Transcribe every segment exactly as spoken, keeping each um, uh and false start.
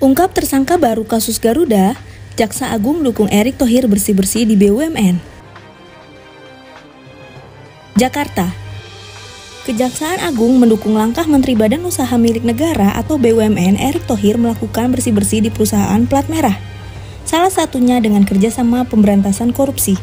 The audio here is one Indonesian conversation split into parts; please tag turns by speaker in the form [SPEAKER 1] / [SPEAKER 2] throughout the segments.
[SPEAKER 1] Ungkap tersangka baru kasus Garuda, Jaksa Agung dukung Erick Thohir bersih-bersih di B U M N. Jakarta. Kejaksaan Agung mendukung langkah Menteri Badan Usaha Milik Negara atau B U M N Erick Thohir melakukan bersih-bersih di perusahaan plat merah. Salah satunya dengan kerjasama pemberantasan korupsi.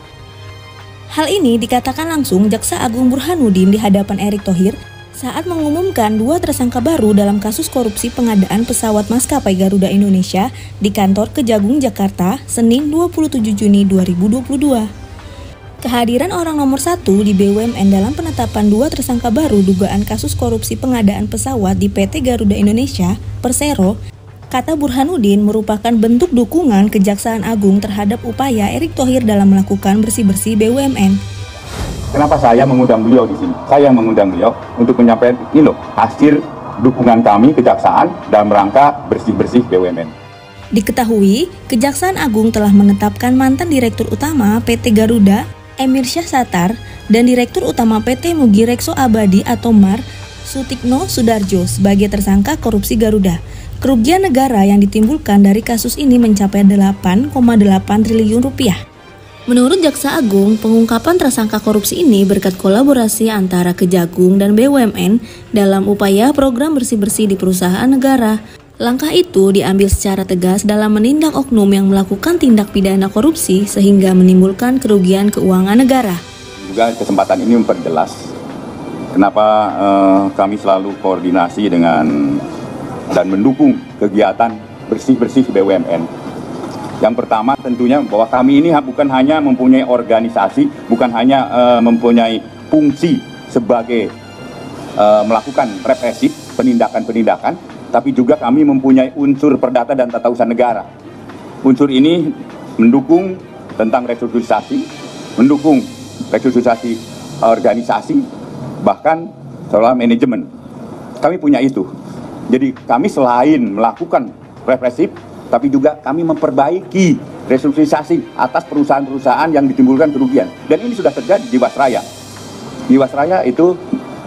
[SPEAKER 1] Hal ini dikatakan langsung Jaksa Agung Burhanuddin di hadapan Erick Thohir saat mengumumkan dua tersangka baru dalam kasus korupsi pengadaan pesawat maskapai Garuda Indonesia di kantor Kejagung Jakarta, Senin dua puluh tujuh Juni dua ribu dua puluh dua. Kehadiran orang nomor satu di B U M N dalam penetapan dua tersangka baru dugaan kasus korupsi pengadaan pesawat di P T Garuda Indonesia, Persero, kata Burhanuddin merupakan bentuk dukungan Kejaksaan Agung terhadap upaya Erick Thohir dalam melakukan bersih-bersih B U M N.
[SPEAKER 2] Kenapa saya mengundang beliau di sini? Saya mengundang beliau untuk menyampaikan ini loh, hasil dukungan kami Kejaksaan dalam rangka bersih-bersih B U M N.
[SPEAKER 1] Diketahui, Kejaksaan Agung telah menetapkan mantan Direktur Utama P T Garuda, Emir Syahsatar, dan Direktur Utama P T Mugi Rekso Abadi atau M A R, Sutikno Sudarjo sebagai tersangka korupsi Garuda. Kerugian negara yang ditimbulkan dari kasus ini mencapai delapan koma delapan triliun rupiah. Menurut Jaksa Agung, pengungkapan tersangka korupsi ini berkat kolaborasi antara Kejagung dan B U M N dalam upaya program bersih-bersih di perusahaan negara. Langkah itu diambil secara tegas dalam menindak oknum yang melakukan tindak pidana korupsi sehingga menimbulkan kerugian keuangan negara.
[SPEAKER 2] Juga kesempatan ini memperjelas kenapa eh, kami selalu koordinasi dengan dan mendukung kegiatan bersih-bersih B U M N. Yang pertama tentunya bahwa kami ini bukan hanya mempunyai organisasi, bukan hanya uh, mempunyai fungsi sebagai uh, melakukan represif, penindakan-penindakan, tapi juga kami mempunyai unsur perdata dan tata usaha negara. Unsur ini mendukung tentang restrukturisasi, mendukung restrukturisasi organisasi, bahkan soal manajemen. Kami punya itu. Jadi kami selain melakukan represif, tapi juga kami memperbaiki restrukturisasi atas perusahaan-perusahaan yang ditimbulkan kerugian. Dan ini sudah terjadi di Jiwasraya. Jiwasraya itu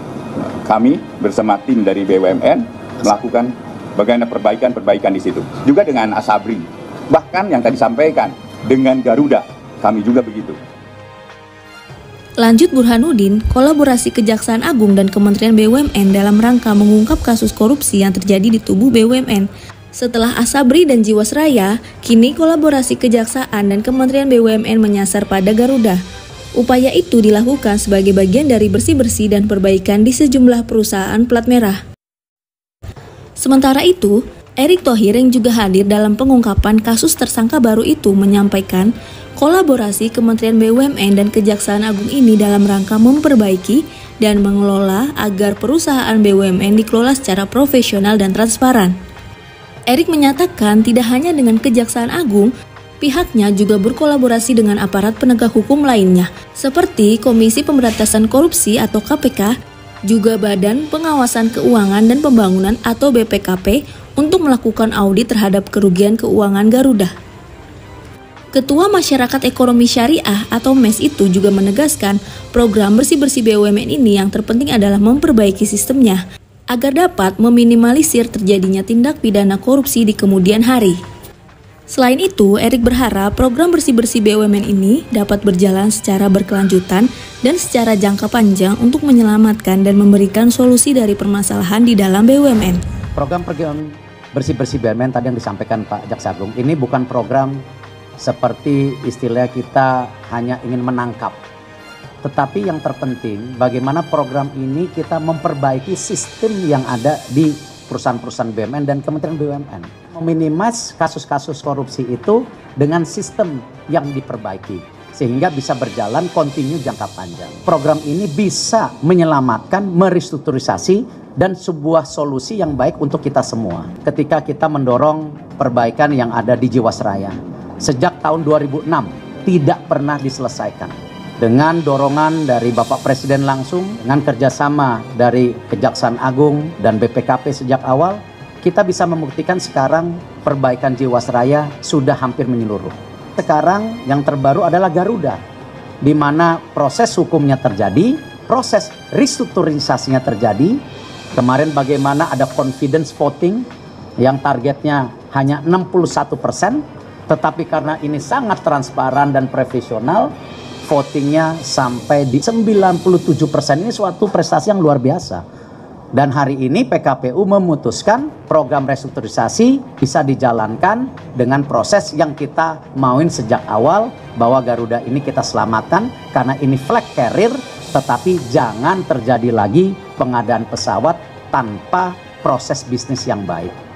[SPEAKER 2] kami bersama tim dari B U M N melakukan bagaimana perbaikan-perbaikan di situ. Juga dengan Asabri. Bahkan yang tadi sampaikan dengan Garuda, kami juga begitu.
[SPEAKER 1] Lanjut Burhanuddin, kolaborasi Kejaksaan Agung dan Kementerian B U M N dalam rangka mengungkap kasus korupsi yang terjadi di tubuh B U M N. Setelah Asabri dan Jiwasraya, kini kolaborasi Kejaksaan dan Kementerian B U M N menyasar pada Garuda. Upaya itu dilakukan sebagai bagian dari bersih-bersih dan perbaikan di sejumlah perusahaan plat merah. Sementara itu, Erick Thohir yang juga hadir dalam pengungkapan kasus tersangka baru itu menyampaikan kolaborasi Kementerian B U M N dan Kejaksaan Agung ini dalam rangka memperbaiki dan mengelola agar perusahaan B U M N dikelola secara profesional dan transparan. Erick menyatakan tidak hanya dengan Kejaksaan Agung, pihaknya juga berkolaborasi dengan aparat penegak hukum lainnya, seperti Komisi Pemberantasan Korupsi atau K P K, juga Badan Pengawasan Keuangan dan Pembangunan atau B P K P untuk melakukan audit terhadap kerugian keuangan Garuda. Ketua Masyarakat Ekonomi Syariah atau M E S itu juga menegaskan program bersih-bersih B U M N ini yang terpenting adalah memperbaiki sistemnya, agar dapat meminimalisir terjadinya tindak pidana korupsi di kemudian hari. Selain itu, Erick berharap program bersih-bersih B U M N ini dapat berjalan secara berkelanjutan dan secara jangka panjang untuk menyelamatkan dan memberikan solusi dari permasalahan di dalam B U M N.
[SPEAKER 3] Program-program bersih-bersih B U M N tadi yang disampaikan Pak Jaksa Agung, ini bukan program seperti istilah kita hanya ingin menangkap. Tetapi yang terpenting bagaimana program ini kita memperbaiki sistem yang ada di perusahaan-perusahaan B U M N dan Kementerian B U M N. Meminimas kasus-kasus korupsi itu dengan sistem yang diperbaiki sehingga bisa berjalan kontinu jangka panjang. Program ini bisa menyelamatkan, merestrukturisasi dan sebuah solusi yang baik untuk kita semua. Ketika kita mendorong perbaikan yang ada di Jiwasraya sejak tahun dua ribu enam tidak pernah diselesaikan. Dengan dorongan dari Bapak Presiden langsung, dengan kerjasama dari Kejaksaan Agung dan B P K P sejak awal, kita bisa membuktikan sekarang perbaikan Jiwasraya sudah hampir menyeluruh. Sekarang yang terbaru adalah Garuda, di mana proses hukumnya terjadi, proses restrukturisasinya terjadi. Kemarin bagaimana ada confidence voting yang targetnya hanya enam puluh satu persen, tetapi karena ini sangat transparan dan profesional, votingnya sampai di sembilan puluh tujuh persen. Ini suatu prestasi yang luar biasa. Dan hari ini P K P U memutuskan program restrukturisasi bisa dijalankan dengan proses yang kita mauin sejak awal, bahwa Garuda ini kita selamatkan karena ini flag carrier, tetapi jangan terjadi lagi pengadaan pesawat tanpa proses bisnis yang baik.